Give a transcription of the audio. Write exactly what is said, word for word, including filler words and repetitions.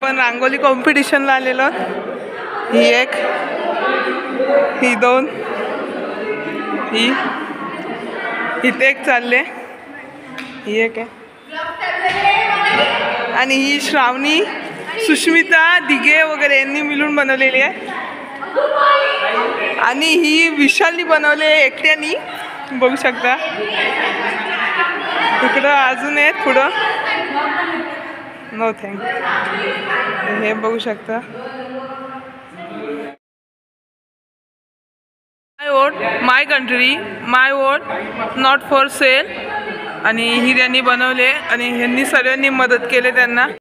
पण रांगोली कॉम्पिटिशनला आलेलो. ही एक, ही दोन, ही इथे एक चालले, ही एक आहे आणि ही श्रावणी, सुष्मिता, दिघे वगैरे यांनी मिळून बनवलेली आहे. आणि ही विशालनी बनवली आहे एकट्यानी, बघू शकता. इकडं अजून आहेत पुढं. No thank. हे बघू शकता. My vote my country, my vote not for sale. आणि ही त्यांनी बनवले आणि ह्यांनी सर्वांनी मदत केली त्यांना.